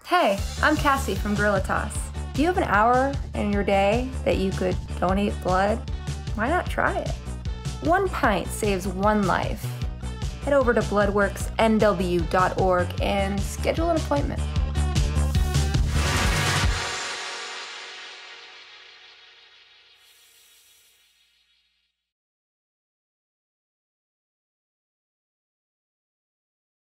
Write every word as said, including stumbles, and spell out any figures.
Hey, I'm Kassie from Guerilla Toss. Do you have an hour in your day that you could donate blood? Why not try it? One pint saves one life. Head over to bloodworks N W dot org and schedule an appointment.